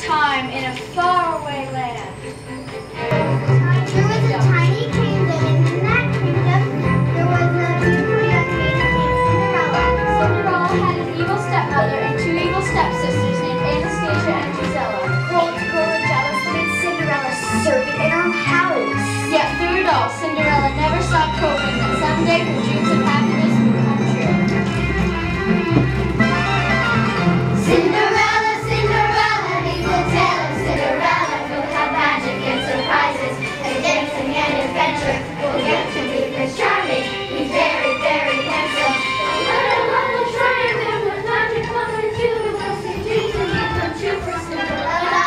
time in a faraway land. There was a tiny kingdom, and in that kingdom there was a beautiful young lady named Cinderella. Cinderella had an evil stepmother and two evil stepsisters named Anastasia and Gisela. Cold, cruel, and jealous made Cinderella servant in her house. Yet through it all, Cinderella never stopped hoping that someday her dreams of happiness would come true. Cinderella, Cinderella, is the tale of Cinderella, who'll have magic and surprises, and dancing and adventure. We'll get to meet Prince Charming. He's very, very handsome. Cinderella will triumph and with magic what we do, we'll see dreams and get come true for Cinderella.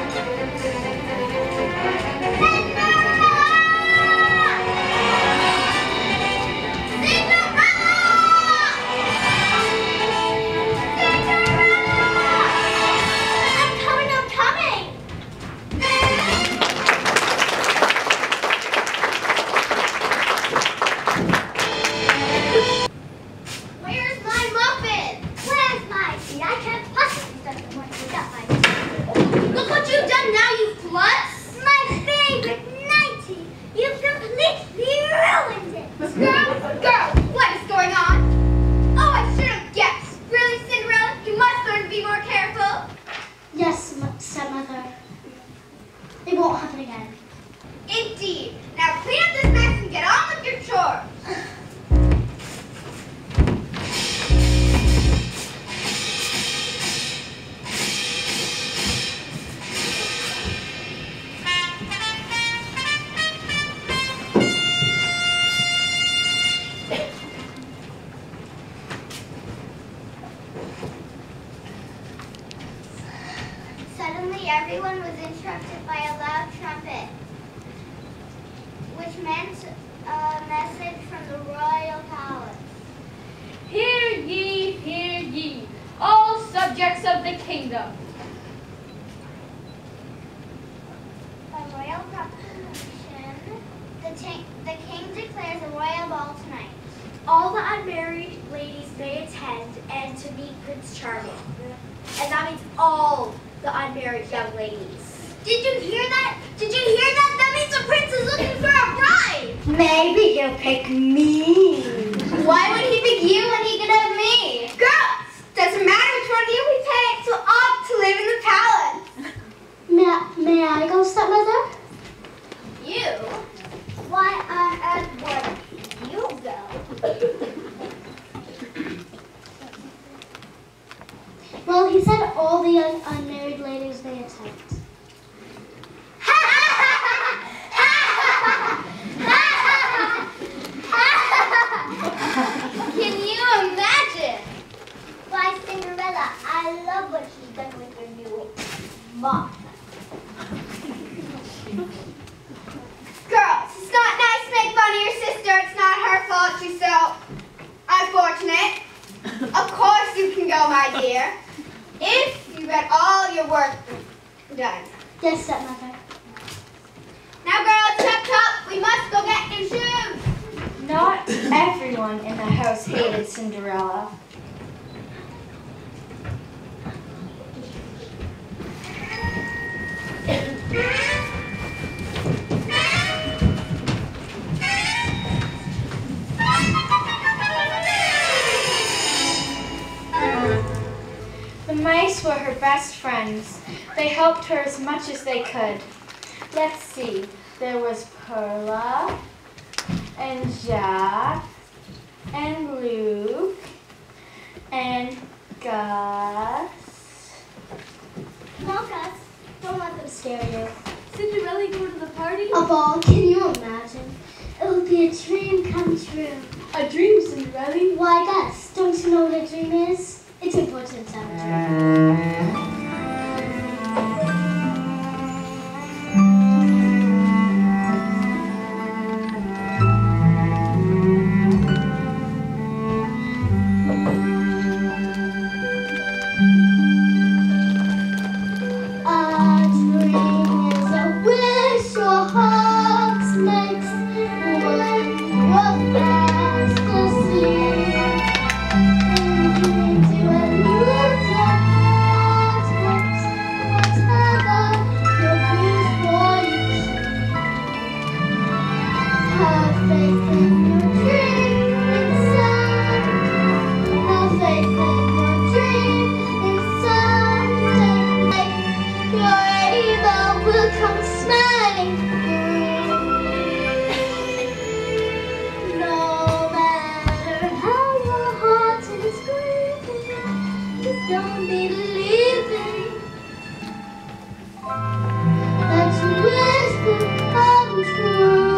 Suddenly, everyone was interrupted by a loud trumpet, which meant a message from the royal palace. Hear ye, all subjects of the kingdom. By royal proclamation, the king declares a royal ball tonight. All the unmarried ladies may attend and to meet Prince Charming. And that means all the unmarried young ladies. Did you hear that? Did you hear that? That means the prince is looking for a bride. Maybe he'll pick me. Why would he pick you when he could have me? Girls, doesn't matter which one of you we pick, so opt to live in the palace. May I go, stepmother? You? Why on earth would you go? Well, he said all the unmarried ladies may attend. Can you imagine? Why, Cinderella, I love what she's done with your new mom. Girls, it's not nice to make fun of your sister. It's not her fault she's so unfortunate. Of course you can go, my dear, if you get all your work done. Yes, stepmother. Now, girls, chop chop, we must go get new shoes. Not everyone in the house hated Cinderella. The mice were her best friends. They helped her as much as they could. Let's see. There was Perla, and Jack, and Luke, and Gus. No, Gus, don't let them scare you. Cinderella go to the party? A ball, can you imagine? It would be a dream come true. A dream, Cinderella? Why, Gus, don't you know what a dream is? It's important to have a dream. faith in your dream inside. Have faith in your dream inside. Your evil will come smiling through. No matter how your heart is grieving, you don't believe in. That's wisdom come true.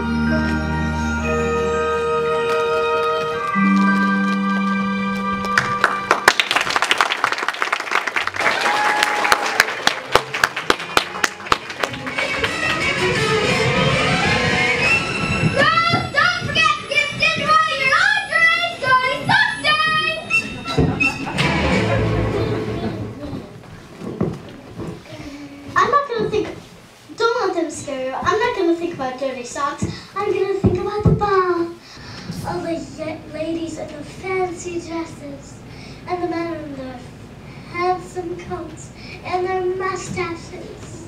Don't forget to give Cinderella your entree, Johnny Sunday! I'm not gonna think. Don't let them scare you. I'm not gonna think about dirty socks. I'm gonna think about the ball. All the ladies in the fancy dresses, and the men in their handsome coats and their mustaches.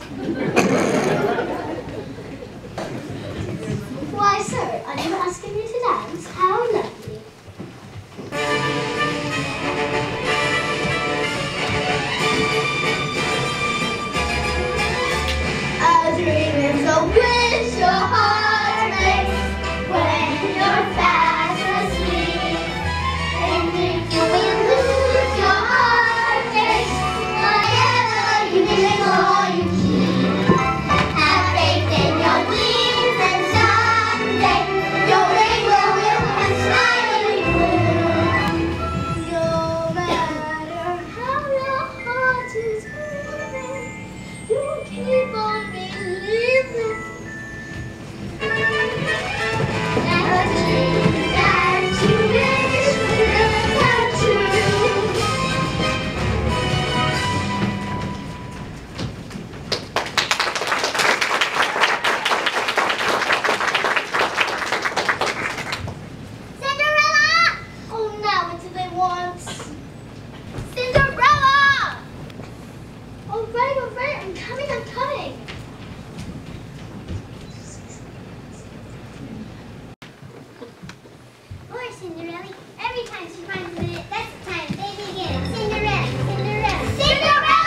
Why, sir, are you asking me to dance? How lovely. A dream is a wish your heart makes when you're fast asleep. And if you will lose your heart aches, whatever you think or you keep. Have faith in your dreams and someday your rainbow will come smiling through. No matter how your heart is grieving, you keep on believing. That a dream that you wish will come true. Cinderella! Oh, now what do they want? Cinderella! All right, I'm coming. Poor Cinderella. Every time she finds a minute, that's the time they begin. Cinderella! Cinderella!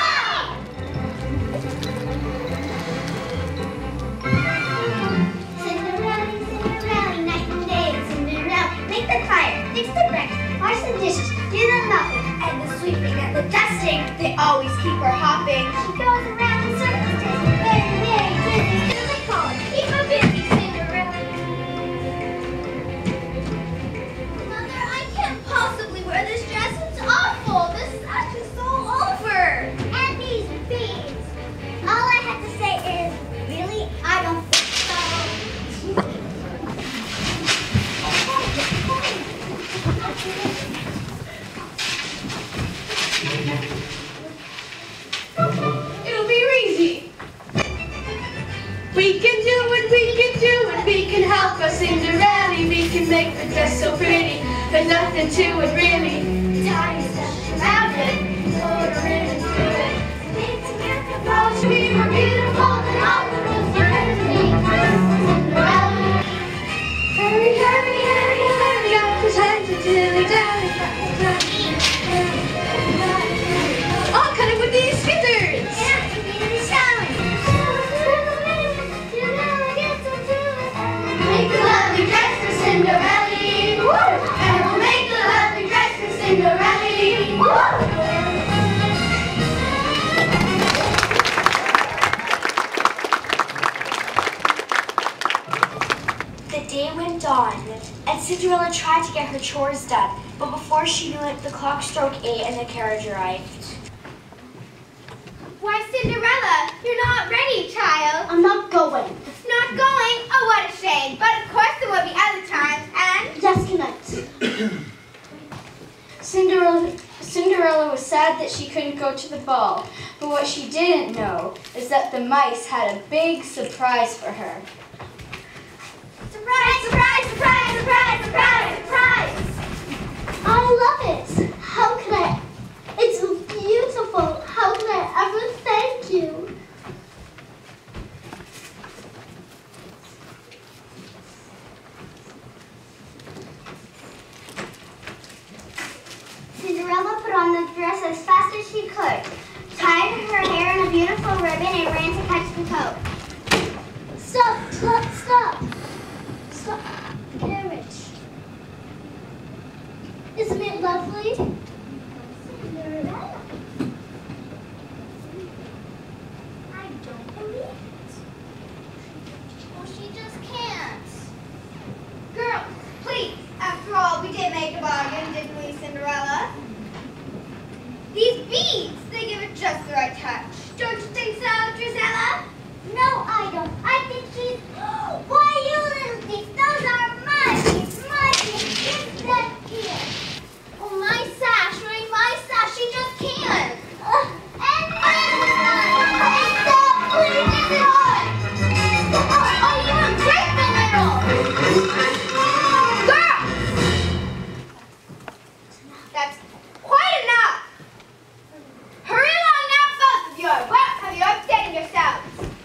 Cinderella, night and day. Cinderella, make the fire, fix the breakfast, wash the dishes, do the mopping, and the sweeping and the dusting. They always keep her hopping. She goes around in circles, dancing very, very dizzy. So they call her, keep her busy, Cinderella. Mother, I can't possibly wear this dress. It's awful. This sash is so over. And these beads. All I have to say is, really? I don't think so. It'll be easy. We can do it, we can help us Cinderella. We can make the dress so pretty. There's nothing to it really. Tiny steps around it, put her in and do it. It's a miracle, to be more beautiful than all the rooms you're meant to be. Cinderella. Hurry, hurry, hurry, hurry, got the time to dilly-dally. I'll cut it with these scissors. Make a lovely dress for Cinderella. Woo! And we'll make a lovely dress for Cinderella. Woo! The day went on, and Cinderella tried to get her chores done, but before she knew it, the clock struck 8 and the carriage arrived. Why, Cinderella, you're not ready, child. I'm not going. Not going? Oh, what a shame. But of course there will be other times, and... Yes, good night. Cinderella was sad that she couldn't go to the ball, but what she didn't know is that the mice had a big surprise for her. Surprise, surprise, surprise, surprise, surprise, surprise! I love it. How can I? It's beautiful. How can I ever thank you? dress as fast as she could, tied her hair in a beautiful ribbon, and ran to catch the coat. Stop, stop, stop. Stop. Carriage. Isn't it lovely? Cinderella. I don't believe it. Well, she just can't. Girls, please. After all, we did make a bargain, didn't we, Cinderella? These beads, they give it just the right touch. Don't you think so, Drizella? No, I don't. I think she's... Why, you little thieves, those are my beads, It's that here. Oh, my sash, right? My sash, she just can't. And stop, please, it's on. Oh, you want to break the little. Girls! That's quite enough. Hurry along now, both of you. What have you updated yourselves?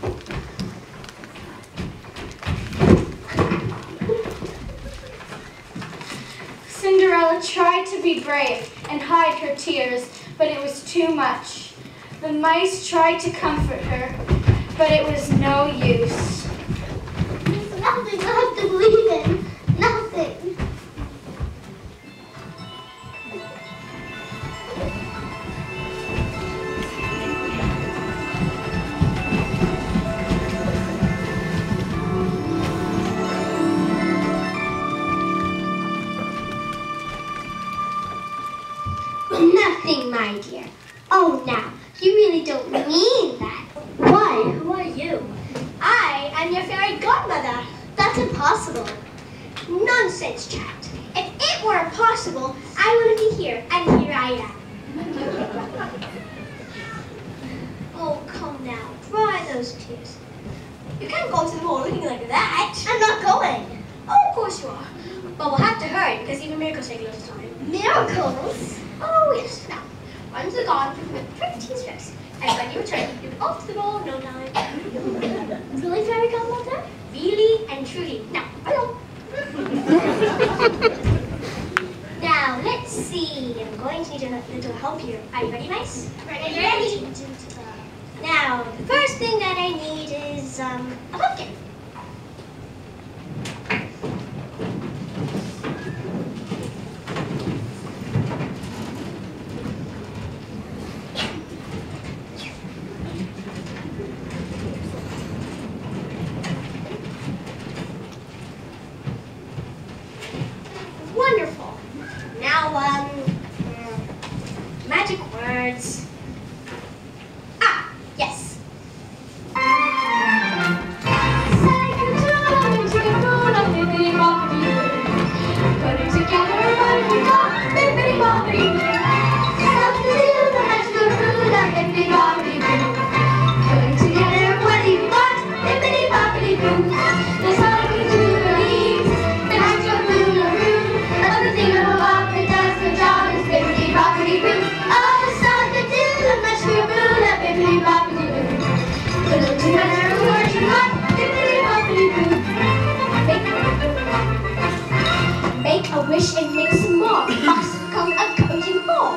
Cinderella tried to be brave and hide her tears, but it was too much. The mice tried to comfort her, but it was no use. There's nothing left to believe in. Nothing. Nothing, my dear. Oh, now, you really don't mean that. Why? Who are you? I am your fairy godmother. That's impossible. Nonsense, child. If it were impossible, I wouldn't be here, and here I am. Oh, come now. Dry those tears. You can't go to the ball looking like that. I'm not going. Oh, of course you are. But we'll have to hurry, because even miracles take a little time. Miracles? Oh, yes. Now, once are gone, you commit 15 steps. And when you return, you'll be off to the ball in no time. Really, fairy godmother? Really and truly. Now, hello. Now, let's see. I'm going to need a little help here. Are you ready, mice? Ready. Now, the first thing that I need is a pumpkin. Wonderful. Now, magic words. Ah, yes. Putting together what we got, bippity boppity boo. Help to do the magical food of bippity boppity boo. Putting together what we got, bippity boppity boo. There's something to the leaves, the magical boo-la-roo. Everything of a bop that does the job is bippity boppity boo. Oh, there's something to the magical food of bippity boppity boo. Putting together what you got, bippity boppity boo. Make a wish and make some more. Box come a coaching ball.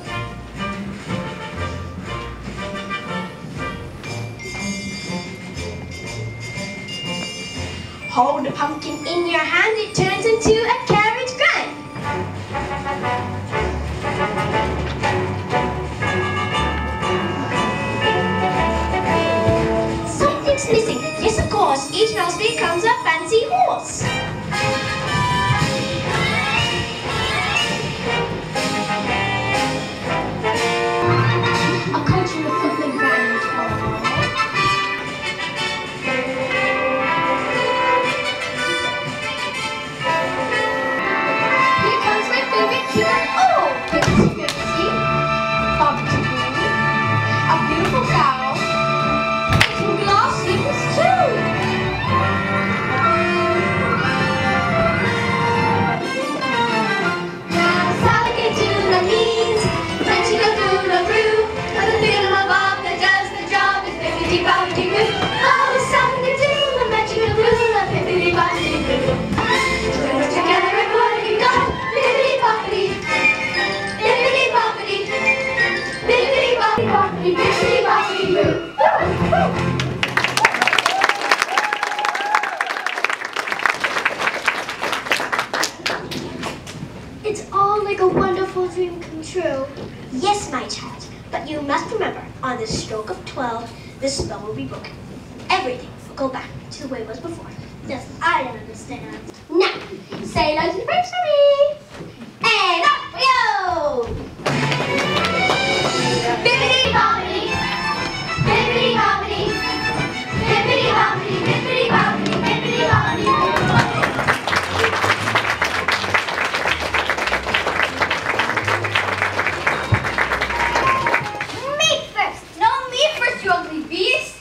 Hold the pumpkin in your hand, it turns into a carriage grand. Something's missing. Yes, of course. Each mouse becomes a fancy horse. A coach and a footman grand hall. Here comes my favorite kitten. Oh, Pixie Pixie, Bobbity Boo, a beautiful cow, and some glass slippers too. wonderful dream come true. Yes, my child, but you must remember, on the stroke of 12, the spell will be broken. Everything will go back to the way it was before. Yes, I don't understand. Now, say hello to the prince for me. And up we go! Bippity boppity, bippity boppity, bippity boppity, bippity boppity, bippity boppity. Me first. No, me first, you ugly beast.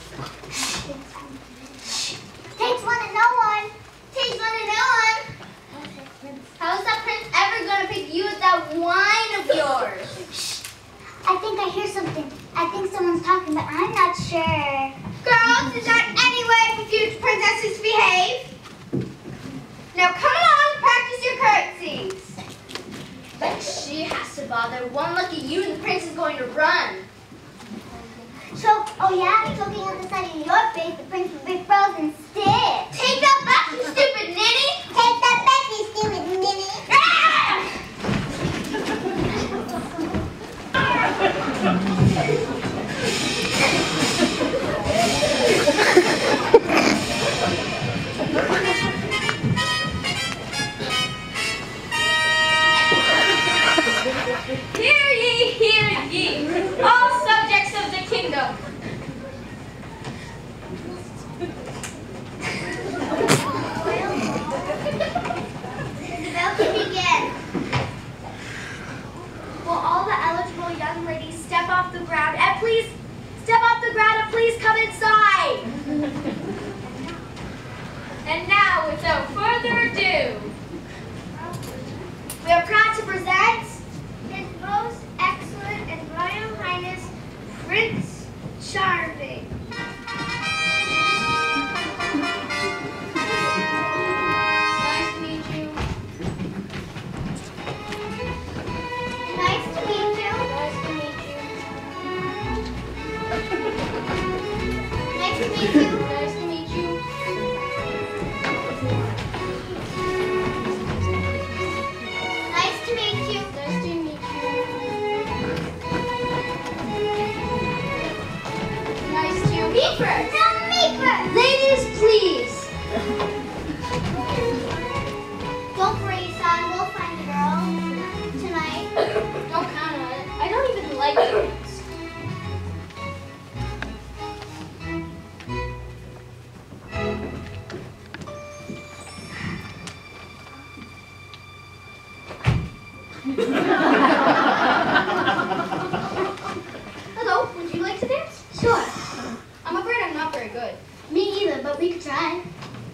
Takes one to know one. Takes one to know one. How's that prince ever gonna pick you with that wine of yours? I think I hear something. I think someone's talking, but I'm not sure. Girls, is that any way for future princesses to behave? Now come along, practice your curtsies. But she has to bother. One look at you and the prince is going to run. So, oh yeah, looking at the side of your face, the prince will be frozen stiff. Take that back, you stupid ninny! Take that back, you stupid ninny. Ah! Hear ye, all subjects of the kingdom. The bell can begin. Will all the eligible young ladies step off the ground and please come inside? And now, without further ado, We are proud to present His Most Excellent and Royal Highness Prince Charming. nice to meet you. Nice to meet you. Nice to meet you. Nice to meet you. Nice to meet you. Nice to meet you. Nice to meet you. Nice to Me first. No, me first. Ladies, please. Don't worry, son. We'll find a girl tonight. Don't count on it. I don't even like it. Hello, would you like to dance? Sure. I'm afraid I'm not very good. Me either, but we could try.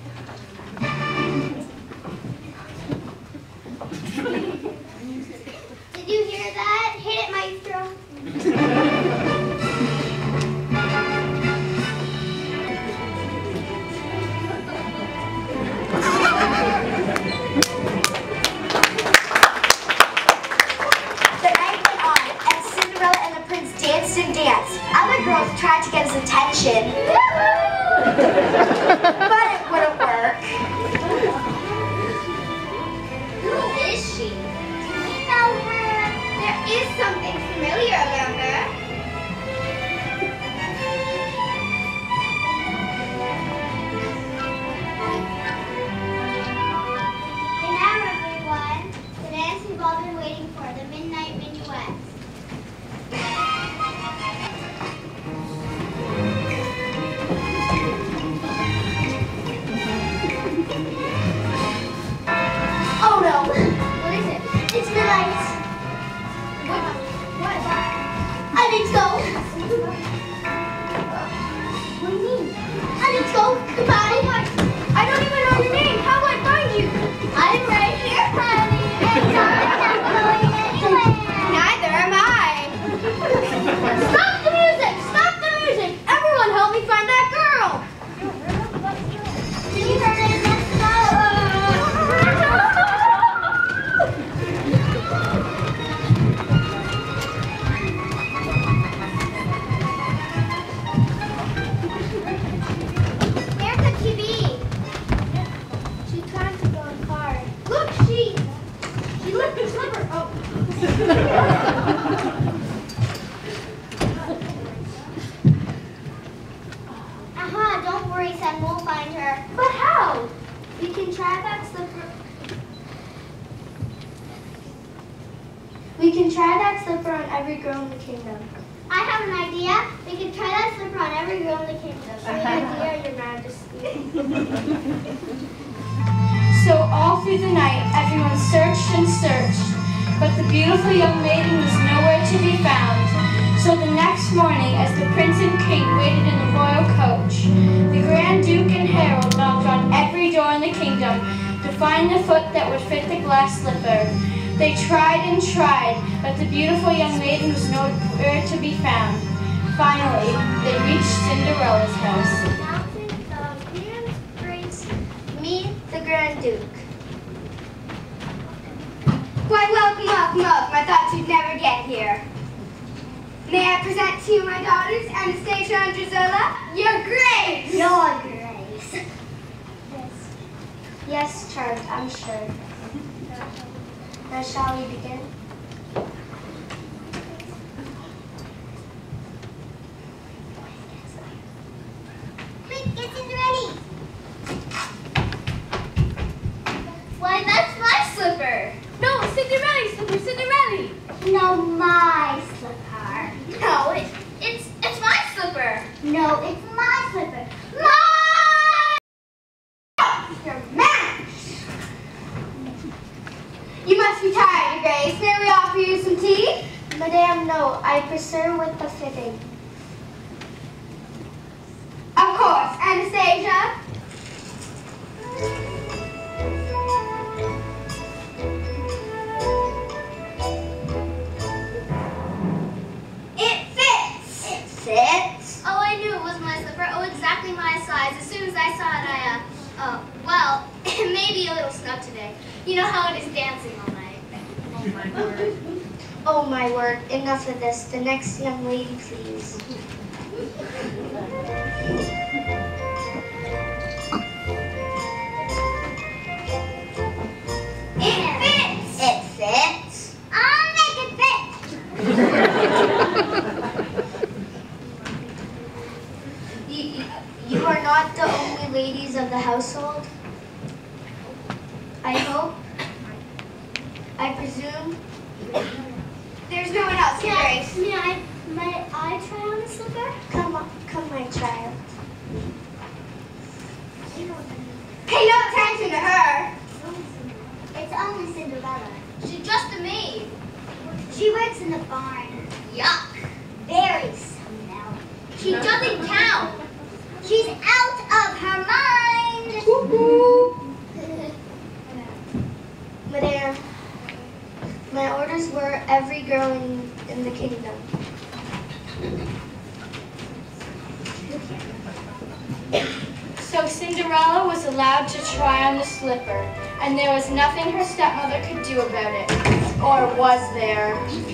Did you hear that? Hit it, maestro. can try that slipper on every girl in the kingdom. I have an idea. We can try that slipper on every girl in the kingdom. Great idea, Your Majesty. So all through the night, everyone searched and searched, but the beautiful young maiden was nowhere to be found. So the next morning, as the prince and king waited in the royal coach, the Grand Duke and Herald knocked on every door in the kingdom to find the foot that would fit the glass slipper. They tried and tried, but the beautiful young maiden was nowhere to be found. Finally, they reached Cinderella's house. Now can the Grand Prince Meet the Grand Duke. Why, welcome. I thought you'd never get here. May I present to you my daughters, Anastasia and Drusilla? Your Grace! Your Grace. Yes, charmed, I'm sure. Now shall we begin? Quick, get things ready. Why, that's my slipper. No, Cinderella slipper, Cinderella. No, my slipper. No, it's my slipper. No, it's my slipper. Your match. You must be tired, Your Grace. May we offer you some tea? Madame, no, I prefer with the fitting. Of course, Anastasia. It fits. It fits. Oh, I knew it was my slipper. Oh, exactly my size. As soon as I saw it, well, it may be a little snug today. You know how it is dancing all night. Oh, my word. Oh my word, enough of this. The next young lady, please. It fits. It fits. I'll make it fit. You are not the only ladies of the household? I hope. I presume. There's no one else, Your Grace. May I try on the slipper? Come, my child. Pay no attention to her. It's only Cinderella. She's just a maid. She works in the barn. Yuck. Very smell. She doesn't count. She's out of her mind. Madame, my orders were every girl in the kingdom. So Cinderella was allowed to try on the slipper, and there was nothing her stepmother could do about it. Or was there?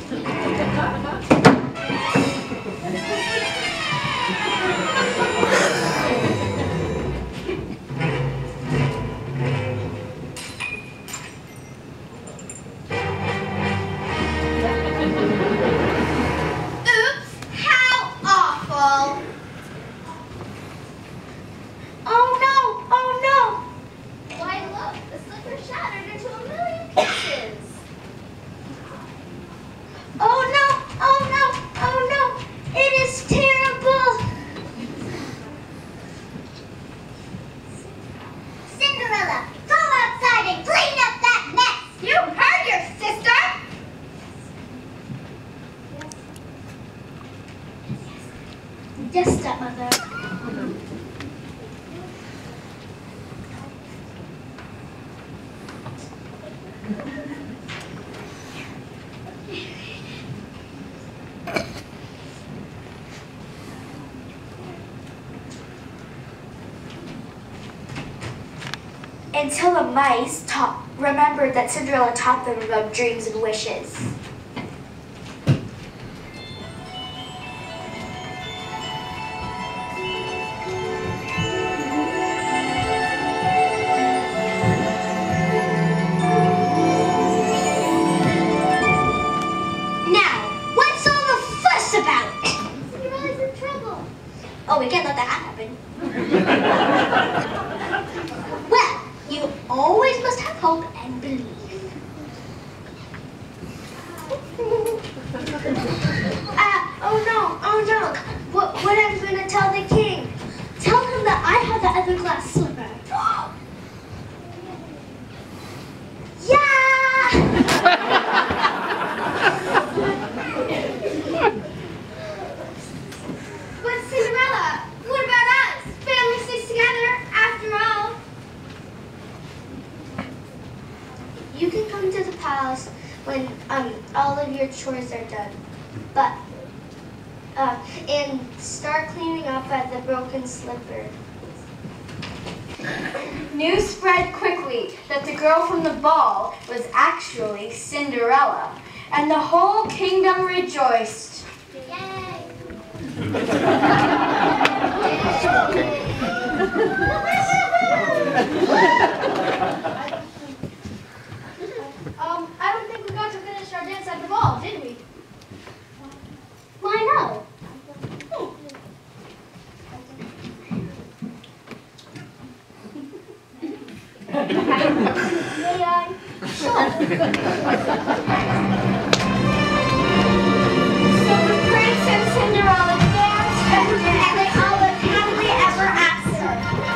Oops, how awful. Oh no! Why, look, the slipper shattered into a million pieces. Oh no! It is terrible! Cinderella, go outside and clean up that mess. You heard your sister. Yes, stepmother. Until the mice remembered that Cinderella taught them about dreams and wishes. Now, what's all the fuss about? Cinderella's in trouble. Oh, we can't let that happen. Well, you always must have hope and believe. You can come to the palace when all of your chores are done. But and start cleaning up at the broken slipper. News spread quickly that the girl from the ball was actually Cinderella, and the whole kingdom rejoiced. Yay! I don't think we got to finish our dance at the ball, did we? Why no? May I? Sure. So the prince and Cinderella danced and they all lived happily ever after.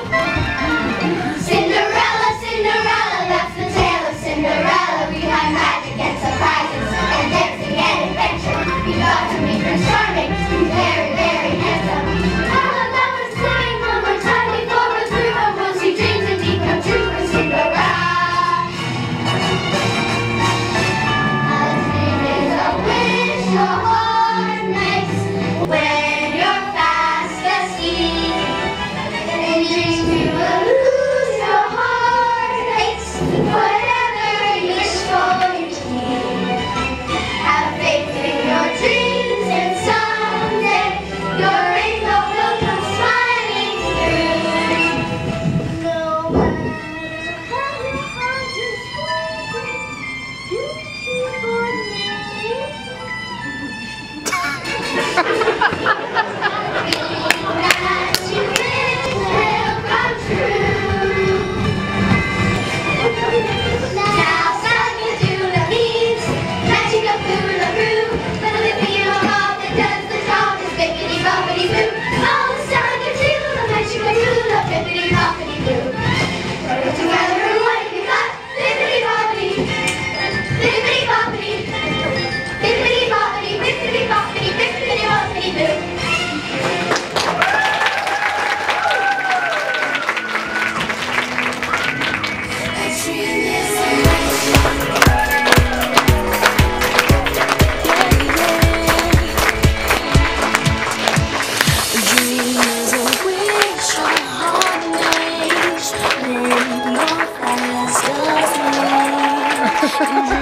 Cinderella, Cinderella, that's the tale of Cinderella. We had magic and surprises, and dancing and adventure. We got to meet Prince Charming, who's very, very handsome. All of that was flying one more time before we're through. Our rosy dreams indeed come true for Cinderella. A dream is a wish your heart makes when you're fast asleep. And dreams you will lose your heart aches. Whatever you wish for, you keep. Have faith in your dreams, and someday your rainbow will come smiling through. No matter how your heart is breaking, you keep on living. That you wish will come true. Now Sangajula means magic of hula-hoo. But the beelzebub that does the job is bippity-boppity-boo. Oh, Sangajula, magic of hula, bippity-boppity-boo. Put it together and what have you got? Bippity-boppity, bippity-boppity, bippity-boppity, bippity-boppity, bippity-boppity-boo. Dream